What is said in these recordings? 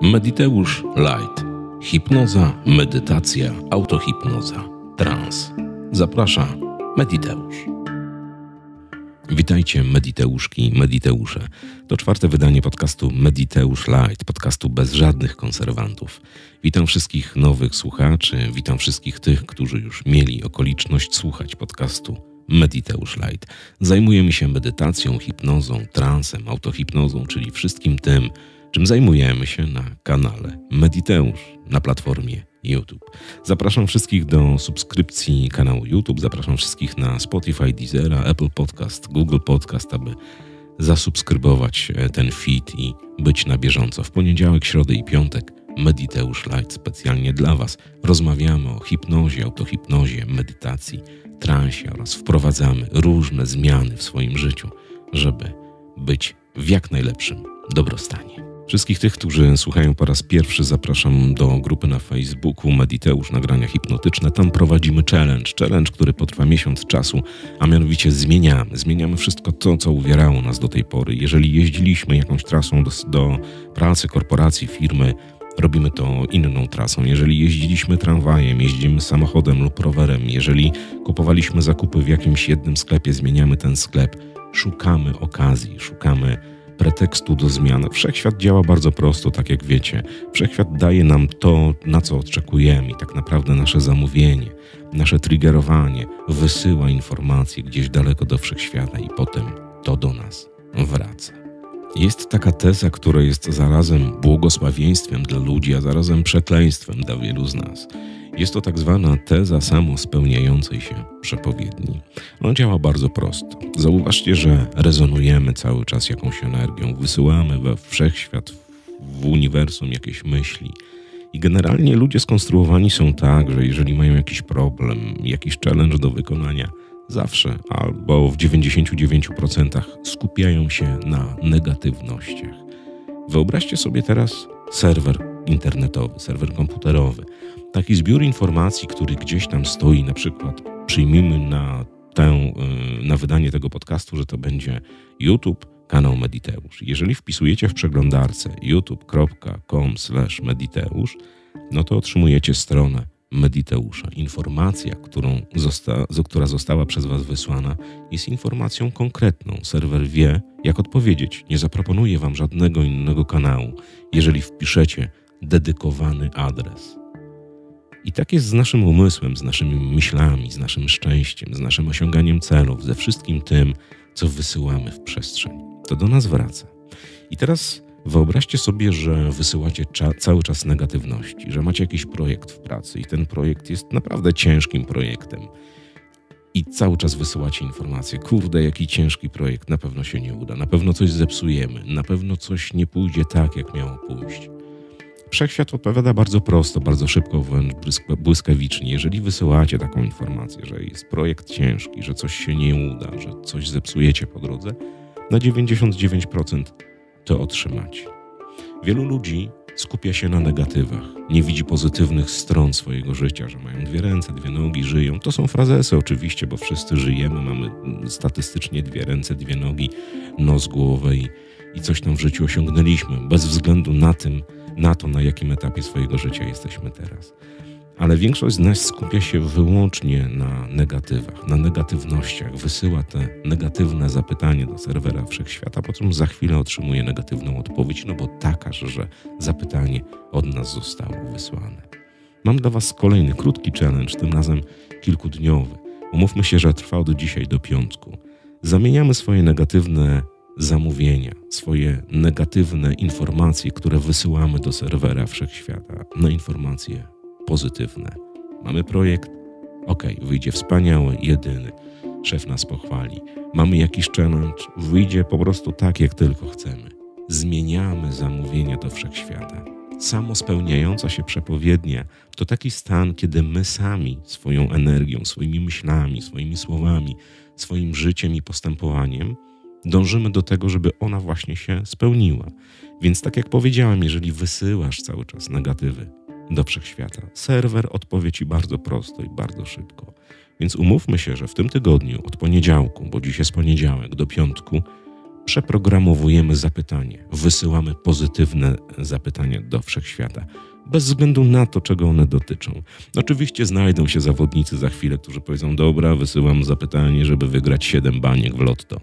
Mediteusz Light. Hipnoza, medytacja, autohipnoza, trans. Zaprasza Mediteusz. Witajcie Mediteuszki, Mediteusze. To 4. wydanie podcastu Mediteusz Light, podcastu bez żadnych konserwantów. Witam wszystkich nowych słuchaczy, witam wszystkich tych, którzy już mieli okoliczność słuchać podcastu Mediteusz Light. Zajmujemy się medytacją, hipnozą, transem, autohipnozą, czyli wszystkim tym, czym zajmujemy się na kanale Mediteusz na platformie YouTube. Zapraszam wszystkich do subskrypcji kanału YouTube, zapraszam wszystkich na Spotify, Deezera, Apple Podcast, Google Podcast, aby zasubskrybować ten feed i być na bieżąco. W poniedziałek, środę i piątek Mediteusz Light specjalnie dla Was. Rozmawiamy o hipnozie, autohipnozie, medytacji, transie oraz wprowadzamy różne zmiany w swoim życiu, żeby być w jak najlepszym dobrostanie. Wszystkich tych, którzy słuchają po raz pierwszy, zapraszam do grupy na Facebooku Mediteusz Nagrania Hipnotyczne. Tam prowadzimy challenge, który potrwa miesiąc czasu, a mianowicie zmieniamy wszystko to, co uwierało nas do tej pory. Jeżeli jeździliśmy jakąś trasą do pracy, korporacji, firmy, robimy to inną trasą. Jeżeli jeździliśmy tramwajem, jeździmy samochodem lub rowerem, jeżeli kupowaliśmy zakupy w jakimś jednym sklepie, zmieniamy ten sklep, szukamy okazji, szukamy pretekstu do zmian. Wszechświat działa bardzo prosto, tak jak wiecie. Wszechświat daje nam to, na co oczekujemy i tak naprawdę nasze zamówienie, nasze triggerowanie wysyła informacje gdzieś daleko do wszechświata i potem to do nas wraca. Jest taka teza, która jest zarazem błogosławieństwem dla ludzi, a zarazem przekleństwem dla wielu z nas. Jest to tak zwana teza samospełniającej się przepowiedni. Ona działa bardzo prosto. Zauważcie, że rezonujemy cały czas jakąś energią, wysyłamy we wszechświat, w uniwersum jakieś myśli. I generalnie ludzie skonstruowani są tak, że jeżeli mają jakiś problem, jakiś challenge do wykonania, zawsze albo w 99% skupiają się na negatywnościach. Wyobraźcie sobie teraz serwer internetowy, serwer komputerowy. Taki zbiór informacji, który gdzieś tam stoi, na przykład przyjmijmy na wydanie tego podcastu, że to będzie YouTube, kanał Mediteusz. Jeżeli wpisujecie w przeglądarce youtube.com/mediteusz, no to otrzymujecie stronę Mediteusza. Informacja, która została przez Was wysłana, jest informacją konkretną. Serwer wie, jak odpowiedzieć. Nie zaproponuje Wam żadnego innego kanału, jeżeli wpiszecie dedykowany adres. I tak jest z naszym umysłem, z naszymi myślami, z naszym szczęściem, z naszym osiąganiem celów, ze wszystkim tym, co wysyłamy w przestrzeń. To do nas wraca. I teraz wyobraźcie sobie, że wysyłacie cały czas negatywności, że macie jakiś projekt w pracy i ten projekt jest naprawdę ciężkim projektem. I cały czas wysyłacie informacje, kurde, jaki ciężki projekt, na pewno się nie uda, na pewno coś zepsujemy, na pewno coś nie pójdzie tak, jak miało pójść. Wszechświat odpowiada bardzo prosto, bardzo szybko, wręcz błyskawicznie. Jeżeli wysyłacie taką informację, że jest projekt ciężki, że coś się nie uda, że coś zepsujecie po drodze, na 99% to otrzymacie. Wielu ludzi skupia się na negatywach, nie widzi pozytywnych stron swojego życia, że mają 2 ręce, 2 nogi, żyją. To są frazesy oczywiście, bo wszyscy żyjemy, mamy statystycznie 2 ręce, 2 nogi, nos, głowę i coś tam w życiu osiągnęliśmy, bez względu na to, na jakim etapie swojego życia jesteśmy teraz. Ale większość z nas skupia się wyłącznie na negatywach, na negatywnościach, wysyła te negatywne zapytanie do serwera wszechświata, po czym za chwilę otrzymuje negatywną odpowiedź, no bo taka, że zapytanie od nas zostało wysłane. Mam dla Was kolejny krótki challenge, tym razem kilkudniowy. Umówmy się, że trwa od dzisiaj do piątku. Zamieniamy swoje negatywne zamówienia, swoje negatywne informacje, które wysyłamy do serwera wszechświata, na informacje pozytywne. Mamy projekt, wyjdzie wspaniały, jedyny, szef nas pochwali. Mamy jakiś challenge, wyjdzie po prostu tak, jak tylko chcemy. Zmieniamy zamówienia do wszechświata. Samospełniająca się przepowiednia to taki stan, kiedy my sami swoją energią, swoimi myślami, swoimi słowami, swoim życiem i postępowaniem dążymy do tego, żeby ona właśnie się spełniła. Więc tak jak powiedziałem, jeżeli wysyłasz cały czas negatywy do wszechświata, serwer odpowie Ci bardzo prosto i bardzo szybko. Więc umówmy się, że w tym tygodniu od poniedziałku, bo dziś jest poniedziałek, do piątku przeprogramowujemy zapytanie, wysyłamy pozytywne zapytania do wszechświata, bez względu na to, czego one dotyczą. Oczywiście znajdą się zawodnicy za chwilę, którzy powiedzą: dobra, wysyłam zapytanie, żeby wygrać 7 baniek w lotto.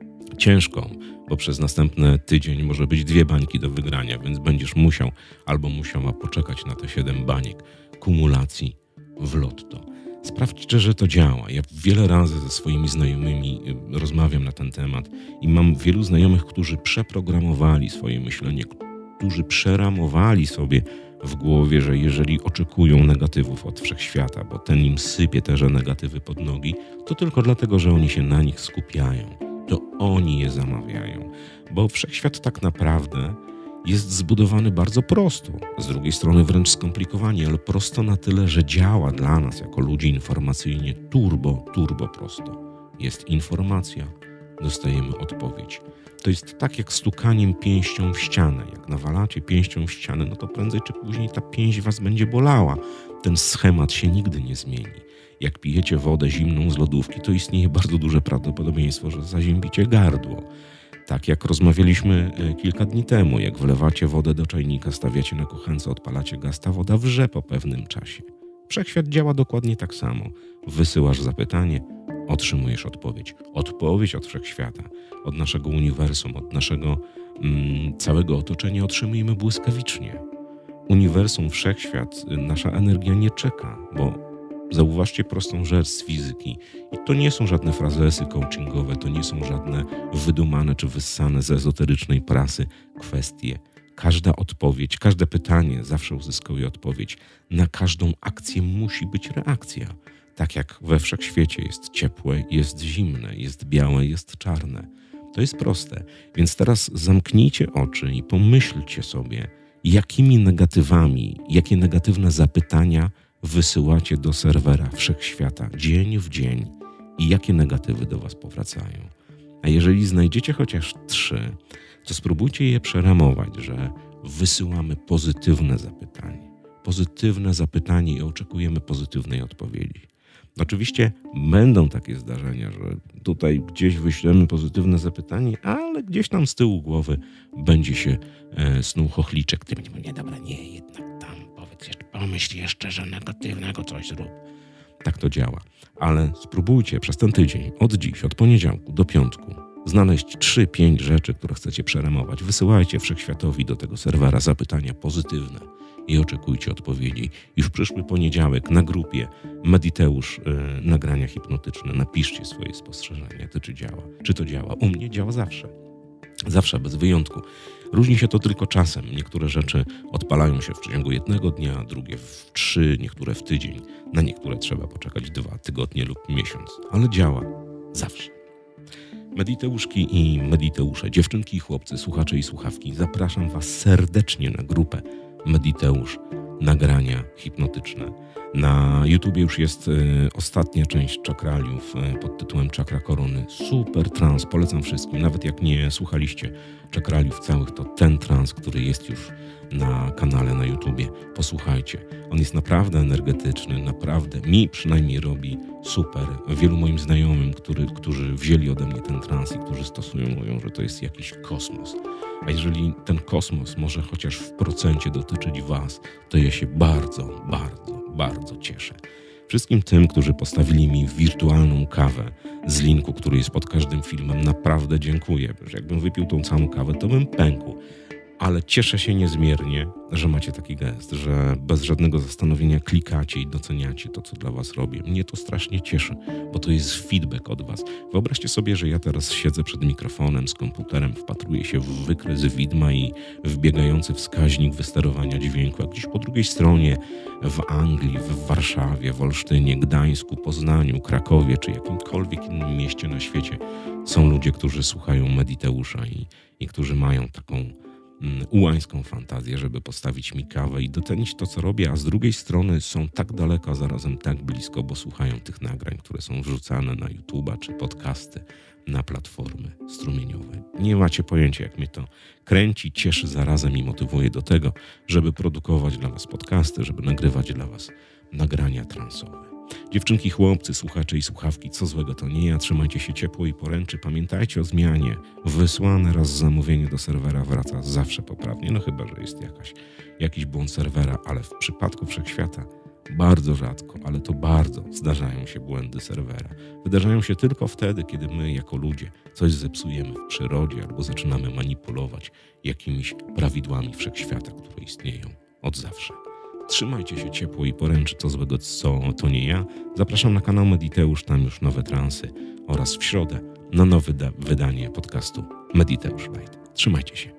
Ciężko, bo przez następny tydzień może być 2 bańki do wygrania, więc będziesz musiał albo musiała poczekać na te 7 baniek kumulacji w lotto. Sprawdźcie, że to działa. Ja wiele razy ze swoimi znajomymi rozmawiam na ten temat i mam wielu znajomych, którzy przeprogramowali swoje myślenie, którzy przeramowali sobie w głowie, że jeżeli oczekują negatywów od wszechświata, bo ten im sypie te negatywy pod nogi, to tylko dlatego, że oni się na nich skupiają. To oni je zamawiają. Bo wszechświat tak naprawdę jest zbudowany bardzo prosto. Z drugiej strony wręcz skomplikowanie, ale prosto na tyle, że działa dla nas jako ludzi informacyjnie turbo prosto. Jest informacja, dostajemy odpowiedź. To jest tak jak stukaniem pięścią w ścianę. Jak nawalacie pięścią w ścianę, no to prędzej czy później ta pięść was będzie bolała. Ten schemat się nigdy nie zmieni. Jak pijecie wodę zimną z lodówki, to istnieje bardzo duże prawdopodobieństwo, że zaziębicie gardło. Tak jak rozmawialiśmy kilka dni temu, jak wlewacie wodę do czajnika, stawiacie na kuchence, odpalacie gaz, ta woda wrze po pewnym czasie. Wszechświat działa dokładnie tak samo. Wysyłasz zapytanie, otrzymujesz odpowiedź. Odpowiedź od wszechświata, od naszego uniwersum, od naszego całego otoczenia otrzymujemy błyskawicznie. Uniwersum, wszechświat, nasza energia nie czeka, bo zauważcie prostą rzecz z fizyki. I to nie są żadne frazesy coachingowe, to nie są żadne wydumane czy wyssane z ezoterycznej prasy kwestie. Każda odpowiedź, każde pytanie zawsze uzyskuje odpowiedź. Na każdą akcję musi być reakcja. Tak jak we wszechświecie jest ciepłe, jest zimne, jest białe, jest czarne. To jest proste. Więc teraz zamknijcie oczy i pomyślcie sobie, jakimi negatywami, jakie negatywne zapytania wysyłacie do serwera wszechświata dzień w dzień i jakie negatywy do was powracają. A jeżeli znajdziecie chociaż 3, to spróbujcie je przeramować, że wysyłamy pozytywne zapytanie i oczekujemy pozytywnej odpowiedzi. Oczywiście będą takie zdarzenia, że tutaj gdzieś wyślemy pozytywne zapytanie, ale gdzieś tam z tyłu głowy będzie się snuł chochliczek, który będzie mówił: nie, dobra, nie, jednak tam pomyśl jeszcze, że negatywnego coś zrób. Tak to działa. Ale spróbujcie przez ten tydzień, od dziś, od poniedziałku do piątku, znaleźć 3-5 rzeczy, które chcecie przeramować. Wysyłajcie wszechświatowi do tego serwera zapytania pozytywne i oczekujcie odpowiedzi. Już w przyszły poniedziałek na grupie Mediteusz nagrania hipnotyczne napiszcie swoje spostrzeżenia, czy to działa. U mnie działa zawsze. Zawsze, bez wyjątku. Różni się to tylko czasem. Niektóre rzeczy odpalają się w ciągu 1 dnia, drugie w 3, niektóre w tydzień. Na niektóre trzeba poczekać 2 tygodnie lub miesiąc. Ale działa zawsze. Mediteuszki i mediteusze, dziewczynki i chłopcy, słuchacze i słuchawki, zapraszam was serdecznie na grupę Mediteusz nagrania hipnotyczne. Na YouTubie już jest ostatnia część czakraliów pod tytułem Czakra Korony. Super trans, polecam wszystkim. Nawet jak nie słuchaliście czakraliów całych, to ten trans, który jest już na kanale na YouTubie, posłuchajcie. On jest naprawdę energetyczny, naprawdę mi przynajmniej robi super. Wielu moim znajomym, którzy wzięli ode mnie ten trans i którzy stosują, mówią, że to jest jakiś kosmos. A jeżeli ten kosmos może chociaż w procencie dotyczyć was, to ja się bardzo cieszę. Wszystkim tym, którzy postawili mi wirtualną kawę z linku, który jest pod każdym filmem, naprawdę dziękuję. Jakbym wypił tą całą kawę, to bym pękł. Ale cieszę się niezmiernie, że macie taki gest, że bez żadnego zastanowienia klikacie i doceniacie to, co dla was robię. Mnie to strasznie cieszy, bo to jest feedback od was. Wyobraźcie sobie, że ja teraz siedzę przed mikrofonem z komputerem, wpatruję się w wykres widma i wbiegający wskaźnik wysterowania dźwięku, a gdzieś po drugiej stronie w Anglii, w Warszawie, w Olsztynie, Gdańsku, Poznaniu, Krakowie czy jakimkolwiek innym mieście na świecie są ludzie, którzy słuchają Mediteusza i którzy mają taką ułańską fantazję, żeby postawić mi kawę i docenić to, co robię, a z drugiej strony są tak daleko, a zarazem tak blisko, bo słuchają tych nagrań, które są wrzucane na YouTube'a czy podcasty na platformy strumieniowe. Nie macie pojęcia, jak mnie to kręci, cieszy zarazem i motywuje do tego, żeby produkować dla was podcasty, żeby nagrywać dla was nagrania transowe. Dziewczynki, chłopcy, słuchacze i słuchawki, co złego to nie ja. Trzymajcie się ciepło i poręczy. Pamiętajcie o zmianie. Wysłane raz zamówienie do serwera wraca zawsze poprawnie. No chyba, że jest jakiś błąd serwera, ale w przypadku Wszechświata bardzo rzadko, ale to bardzo zdarzają się błędy serwera. Wydarzają się tylko wtedy, kiedy my jako ludzie coś zepsujemy w przyrodzie albo zaczynamy manipulować jakimiś prawidłami Wszechświata, które istnieją od zawsze. Trzymajcie się ciepło i poręczy, co złego, co to nie ja. Zapraszam na kanał Mediteusz, tam już nowe transy oraz w środę na nowe wydanie podcastu Mediteusz Light. Trzymajcie się.